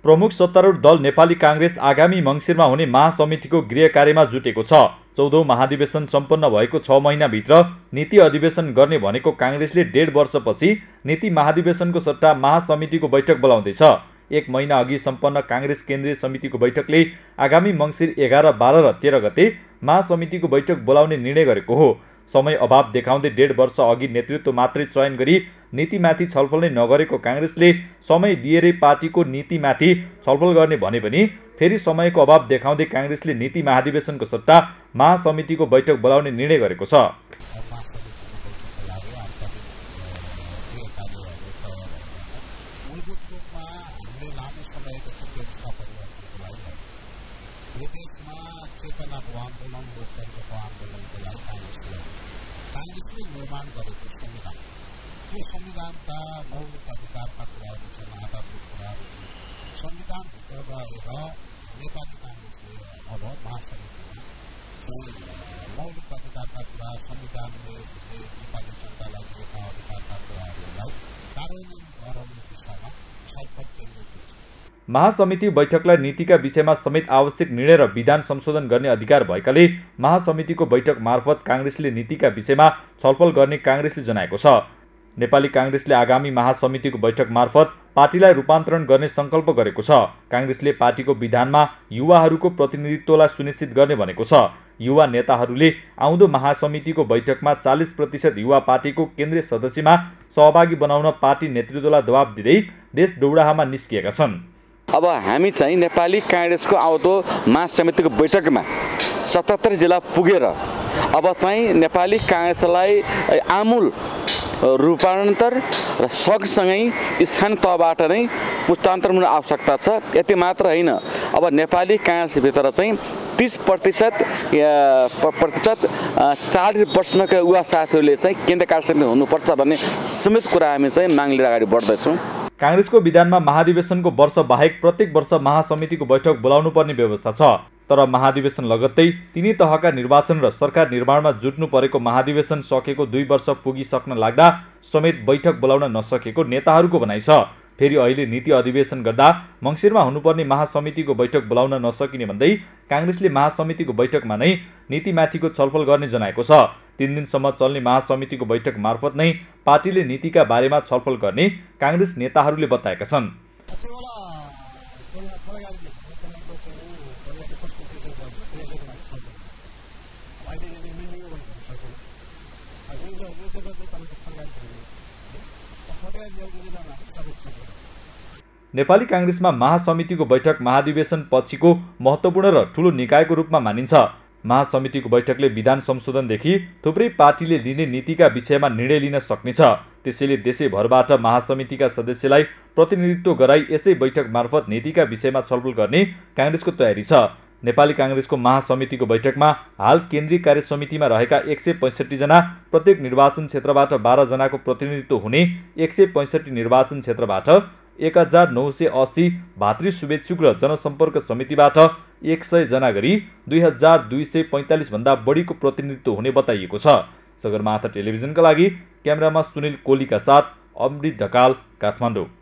प्रमुख सत्तारूढ दल नेपाली कांग्रेस आगामी मङ्सिरमा हुने महासमितिको गृह कार्यमा जुटेको छ। 14औं महाधिवेशन सम्पन्न भएको 6 महिनाभित्र नीति अधिवेशन गर्ने भनेको कांग्रेसले 1.5 वर्षपछि नीति महाधिवेशनको सट्टा महासमितिको बैठक बोलाउँदैछ। 1 महिना अघि सम्पन्न कांग्रेस केन्द्रीय समितिको बैठकले आगामी मङ्सिर 11, 12 र 13 गते महासमितिको बैठक बोलाउने निर्णय गरेको हो। समय अभाव देखाउँदै 1.5 वर्ष अघि नेतृत्व मात्रै चयन गरी नीतिमाथि छलफल नै नगरेको कांग्रेसले समय दिएरै पार्टीको नीतिमाथि छलफल गर्ने भने पनि फेरि समयको अभाव देखाउँदै कांग्रेसले नीति महाधिवेशनको सट्टा महासमितिको बैठक बोलाउने निर्णय गरेको छ। कांग्रेसले निर्माण गरेको संविधान, त्यो संविधानका मौलिक अधिकारका कुराहरू छन्, आधारभूत कुराहरू छन्। संविधानभित्र रहेर नेपाली कांग्रेसले अब महासमितिमा चाहिँ मौलिक अधिकारका कुरा, संविधानले नेपाली जनतालाई दिएका अधिकारका कुराहरूलाई कार्यान्वयन गराउने दिशामा छलफल केन्द्रित हुन्छ। महासमिति बैठकलाई नीतिका विषयमा समेत आवश्यक निर्णय र विधान संशोधन गर्ने अधिकार भएकाले महासमितिको बैठक मार्फत कांग्रेसले नीतिका विषयमा छलफल गर्ने कांग्रेसले जनाएको छ। नेपाली कांग्रेसले आगामी महासमितिको बैठक मार्फत पार्टीलाई रूपान्तरण गर्ने संकल्प गरेको छ। कांग्रेसले पार्टीको विधानमा युवाहरूको प्रतिनिधित्वलाई सुनिश्चित गर्ने भनेको छ। युवा नेताहरूले आउँदो महासमितिको बैठकमा 40% युवा पार्टीको केन्द्रीय सदस्यमा सहभागी बनाउन पार्टी नेतृत्वलाई दबाब दिँदै देश दौडाहामा निस्किएका छन्। अब हामी चाहिँ नेपाली कांग्रेसको आउँदो महासमितिको बैठकमा 77 जिल्ला पुगेर अब चाहिँ नेपाली कांग्रेसलाई आमूल रूपान्तरण र सँगसँगै स्थानीय तहबाट नै पुस्तान्तरण हुने आवश्यकता छ। यति मात्र होइन, अब नेपाली कांग्रेसभित्र चाहिँ 30% 40 वर्षका युवा साथीहरूले चाहिँ केन्द्रीय कार्यसमिति हुनुपर्छ भन्ने समेत कुरा हामी चाहिँ माग लिएर अगाडि बढ्दैछौँ। कांग्रेसको विधानमा महाधिवेशनको वर्ष बाहेक प्रत्येक वर्ष महासमितिको बैठक बोलाउनु पर्ने व्यवस्था छ। तर महाधिवेशन लगत्तै तिनै तहका निर्वाचन र सरकार निर्माणमा जुट्नु परेको महाधिवेशन सकेको 2 वर्ष पुगिसक्न लाग्दा समेत बैठक बोलाउन नसकेको नेताहरूको भनाइ छ। फेरि अहिले नीति अधिवेशन गर्दा मङ्सिरमा हुनुपर्ने महासमितिको बैठक बोलाउन नसकिने भन्दै कांग्रेसले महासमितिको बैठकमा नै नीतिमाथिको छलफल गर्ने जनाएको छ। 3 दिनसम्म चल्ने महासमितिको बैठक मार्फत नै पार्टीले नीतिका बारेमा छलफल गर्ने कांग्रेस नेताहरूले बताएका छन्। नेपाली कांग्रेसमा महासमितिको बैठक महाधिवेशन पछिको महत्त्वपूर्ण र ठूलो निकायको रूपमा मानिन्छ। महासमितिको बैठकले विधान संशोधनदेखि थुप्रै पार्टीले लिने नीतिका विषयमा निर्णय लिन सक्नेछ। त्यसैले देशैभरबाट महासमितिका सदस्यलाई प्रतिनिधित्व गराई यसै बैठक मार्फत नीतिका विषयमा छलफल गर्ने कांग्रेसको तयारी छ। नेपाली कांग्रेसको महासमितिको बैठकमा हाल केन्द्रीय कार्य समितिमा रहेका 165 जना, प्रत्येक निर्वाचन क्षेत्रबाट 12 जनाको प्रतिनिधित्व हुने 165 निर्वाचन क्षेत्रबाट 1980 भातृ शुभेच्छुक र जनसम्पर्क समितिबाट 100 जना गरी 2245 भन्दा बढीको प्रतिनिधित्व हुने बताइएको छ। सगरमाथा टेलिभिजनका लागि क्यामेरामा सुनिल कोलीका साथ अमृत ढकाल, काठमाडौँ।